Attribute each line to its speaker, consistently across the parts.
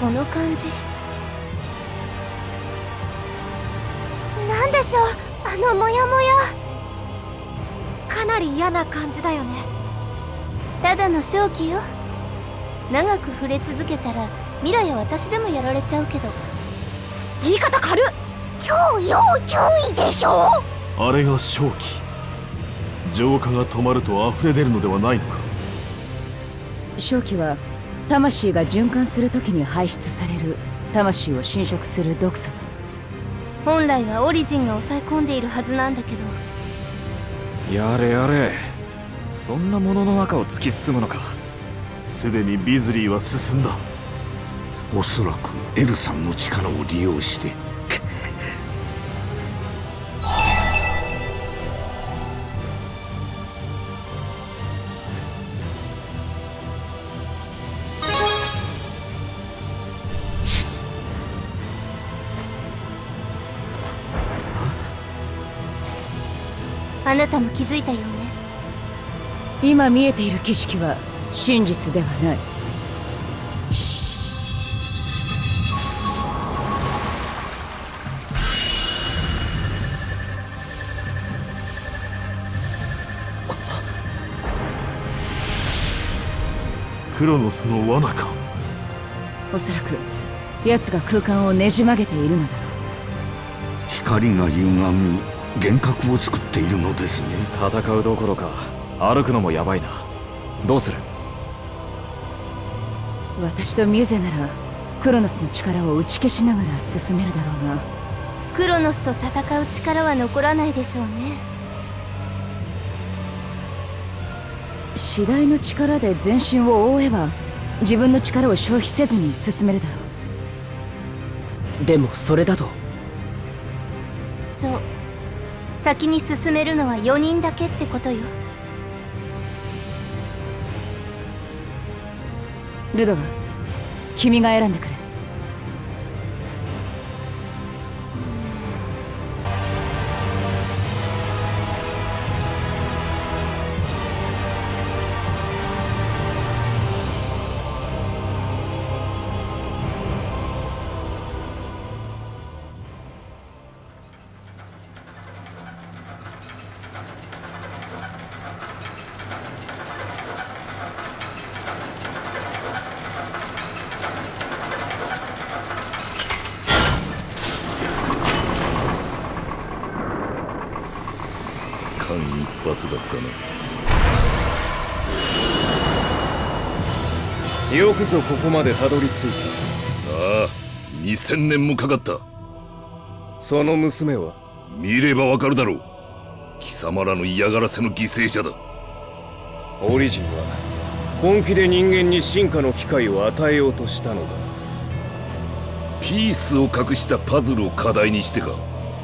Speaker 1: この感じ。なんでしょう、あのモヤモヤ。かなり嫌な感じだよね。ただの正気よ。長く触れ続けたらミラや私でもやられちゃうけど。言い方軽っ。超要注意でしょ。
Speaker 2: あれが正気。浄化が止まると溢れ出るのではないのか。
Speaker 3: 正気は魂が循環する時に排出される魂を侵食する毒素だ。
Speaker 1: 本来はオリジンが抑え込んでいるはずなんだけど。
Speaker 4: やれやれ、そんなものの中を突き進むのか。
Speaker 2: すでにビズリーは進んだ。
Speaker 5: おそらくエルさんの力を利用して
Speaker 1: あなたも気づいたようね。
Speaker 3: 今見えている景色は真実ではない。
Speaker 2: クロノスの罠か。
Speaker 3: おそらく奴が空間をねじ曲げているのだろう。
Speaker 5: 光が歪み幻覚を作っているのですね。
Speaker 4: 戦うどころか歩くのもやばいな。どうする？
Speaker 3: 私とミュゼならクロノスの力を打ち消しながら進めるだろうが。
Speaker 1: クロノスと戦う力は残らないでしょうね。
Speaker 3: 次第の力で全身を覆えば自分の力を消費せずに進めるだろ
Speaker 6: う。でもそれだと。
Speaker 1: そう、先に進めるのは4人だけってことよ。
Speaker 3: ルドガ、君が選んでくれ。
Speaker 7: 間一髪だったな。
Speaker 8: よくぞここまでたどり着い
Speaker 7: ああ、2000年もかかった。
Speaker 8: その娘は？
Speaker 7: 見ればわかるだろう。貴様らの嫌がらせの犠牲者だ。
Speaker 8: オリジンは本気で人間に進化の機会を与えようとしたのだ。
Speaker 7: ピースを隠したパズルを課題にしてか。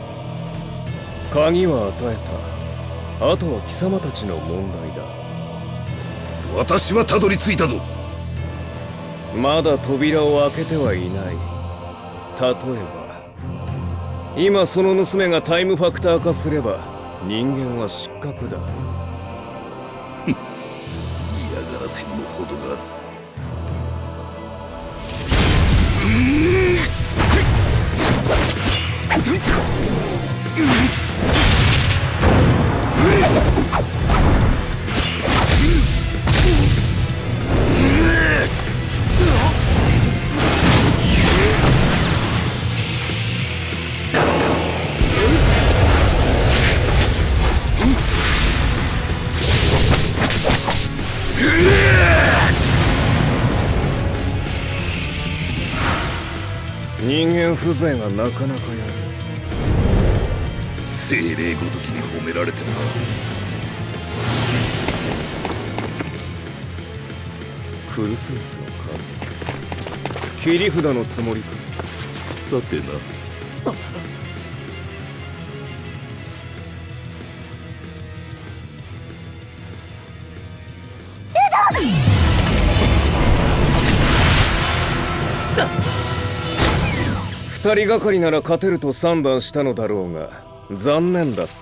Speaker 8: 鍵は与えた。あとは貴様たちの問題だ。
Speaker 7: 私はたどり着いたぞ。
Speaker 8: まだ扉を開けてはいない。例えば今その娘がタイムファクター化すれば人間は失格だ。
Speaker 7: 嫌がらせにも程がある。
Speaker 8: 人間風情がなかなかやる。
Speaker 7: 精霊ごときに褒められてもな。
Speaker 8: 苦すぎたのか。切り札のつもりか。
Speaker 7: さてな。
Speaker 8: 二人がかりなら勝てると算段したのだろうが残念だったな。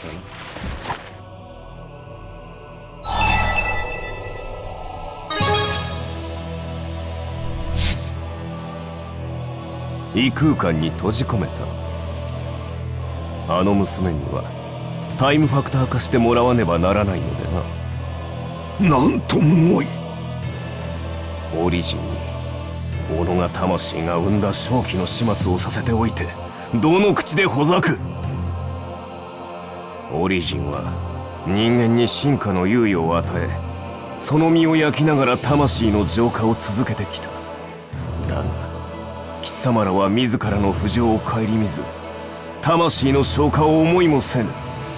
Speaker 8: 異空間に閉じ込めた。あの娘にはタイムファクター化してもらわねばならないのでな。
Speaker 5: なんとむごい。
Speaker 8: オリジンに己が魂が生んだ正気の始末をさせておいて、どの口でほざく。オリジンは人間に進化の猶予を与え、その身を焼きながら魂の浄化を続けてきた。だが貴様らは自らの浮上を顧みず、魂の消化を思いもせぬ。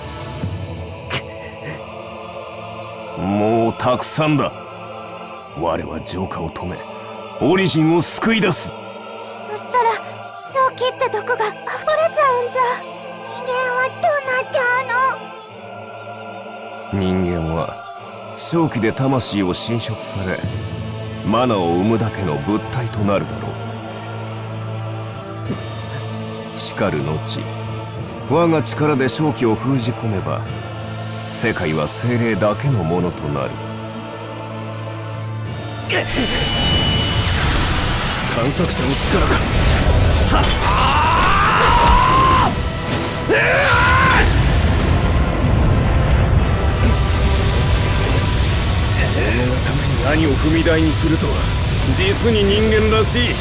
Speaker 8: もうたくさんだ。我は浄化を止め、オリジンを救い出す。
Speaker 1: そしたら正気って毒が溢れちゃうんじゃ。人間はどうなっちゃうの？
Speaker 8: 人間は正気で魂を侵食され、マナを生むだけの物体となるだろう。しかる後、我が力で正気を封じ込めば、世界は精霊だけのものとなる。
Speaker 7: 探索者の力が己のために兄を踏み台にするとは、実に人間らしい。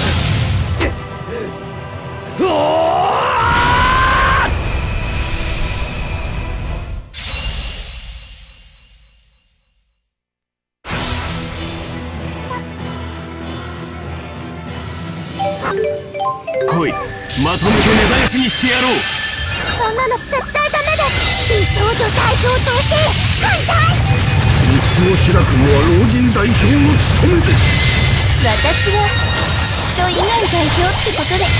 Speaker 8: 来い、まとめて根絶やしにしてやろう。
Speaker 1: そんなの絶対ダメです。美少女代表として反対。
Speaker 5: 道を開くのは老人代表の務めです。
Speaker 1: 私は人以外代表ってことで。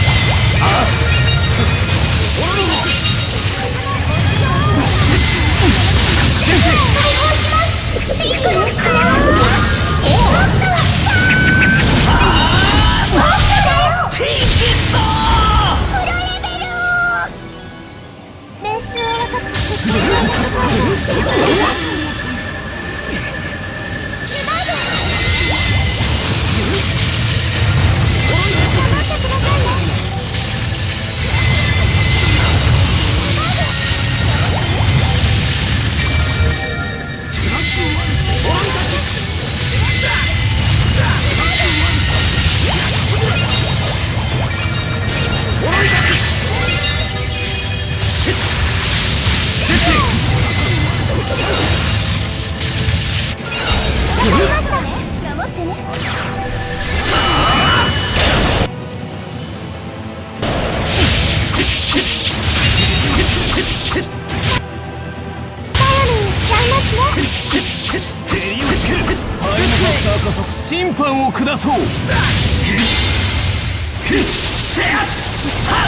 Speaker 8: 審判を下そう。